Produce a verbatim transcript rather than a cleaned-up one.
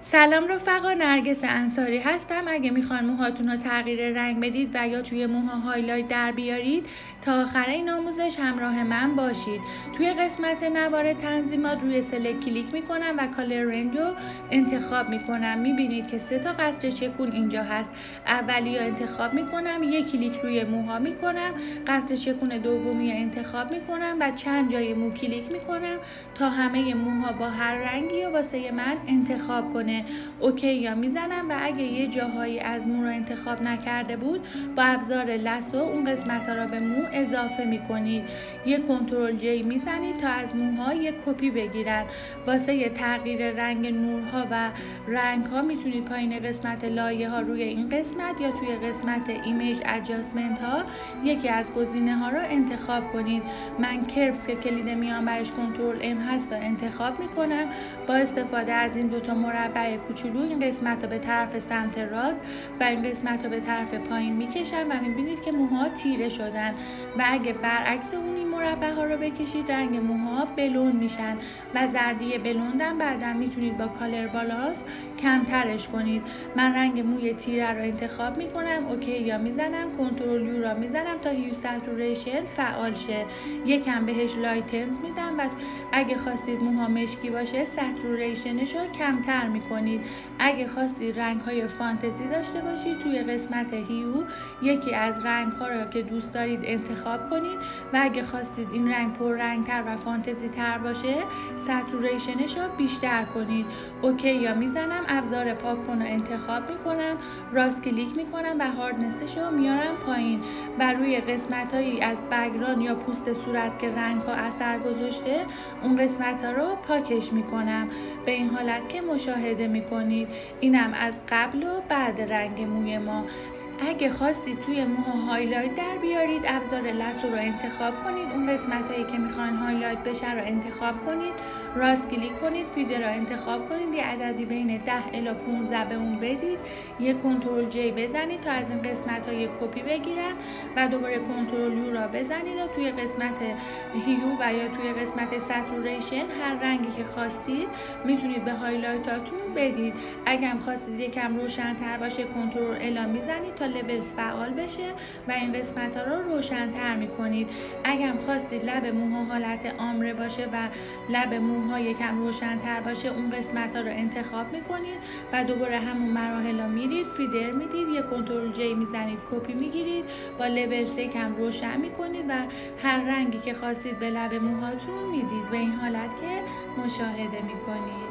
سلام رفقا، نرگس انصاری هستم. اگه میخوان موهاتون رو تغییر رنگ بدید و یا توی موها هایلایت در بیارید تا آخر این آموزش همراه من باشید. توی قسمت نوار تنظیمات روی سلکت کلیک میکنم و کالر رنج رو انتخاب میکنم. میبینید که سه تا قطره چکون اینجا هست. اولی رو انتخاب میکنم، یک کلیک روی موها میکنم، قطره چکون دومی رو انتخاب میکنم و چند جای مو کلیک میکنم تا همه موها با هر رنگی رو واسه من انتخاب کنه. اوکی یا میزنم و اگه یه جاهایی از مو رو انتخاب نکرده بود با ابزار لثه اون قسمت ها رو به مو اضافه میکنید. یه کنترل جی میزنید تا از موها یه کپی بگیرن. واسه یه تغییر رنگ نورها و رنگ ها میتونید پایین قسمت لایه ها روی این قسمت یا توی قسمت ایمیج ادجاستمنت ها یکی از گزینه ها رو انتخاب کنید. من کرفس که کلید میان برش کنترل ام هست رو انتخاب میکنم. با استفاده از این دوتا مربع کوچولو این قسمت رو به طرف سمت راست و این قسمت رو به طرف پایین میکشم و میبینید که موها تیره شدن و اگه برعکس اون این مربع ها رو بکشید رنگ موها بلوند میشن و زردی بلوندم بعدا میتونید با کالر بالانس کمترش کنید. من رنگ موی تیره رو انتخاب میکنم، اوکی یا میزنم، کنترل یو را میزنم تا هیو ساتوریشن فعال شه. یکم بهش لایتنز میدم و اگه خواستید موها مشکی باشه ساتوریشنش رو کمتر میکنید. اگه خواستید رنگ های فانتزی داشته باشید توی قسمت هیو یکی از رنگ ها رو که دوست دارید انتخاب کنید و اگه خواستید این رنگ پر رنگ تر و فانتزی تر باشه ساتوریشنش رو بیشتر کنید. اوکی یا میزنم، ابزار پاک کن رو انتخاب میکنم، راست کلیک میکنم و هاردنسش رو میارم پایین و روی قسمت هایی از بگران یا پوست صورت که رنگ ها اثر گذاشته اون قسمت ها رو پاکش میکنم. به این حالت که مشاهده میکنید اینم از قبل و بعد رنگ موی ما. اگه خواستید توی موها هایلایت در بیارید ابزار لثه رو انتخاب کنید، اون قسمت هایی که میخواین هایلایت بشه رو انتخاب کنید، راست کلیک کنید، فیده رو انتخاب کنید، یه عددی بین ده الی پانزده به اون بدید، یه کنترل جی بزنید تا از این قسمت ها یه کپی بگیرن و دوباره کنترل یو را بزنید و توی قسمت هیو و یا توی قسمت ساتوریشن هر رنگی که خواستید میتونید به هایلایتاتون بدید. اگه هم خواستید یکم روشن تر باشه کنترل الا میزنید تا لبلز فعال بشه و این قسمت ها رو روشن تر میکنید. اگه هم خواستید لب موها حالت آمره باشه و لب موها یکم روشن تر باشه اون قسمت ها رو انتخاب میکنید و دوباره همون مراحل ها میرید، فیدر میدید، یه کنترل جی میزنید، کپی میگیرید، با لبلز یکم روشن میکنید و هر رنگی که خواستید به لب موهاتون میدید. به این حالت که مشاهده میکنید.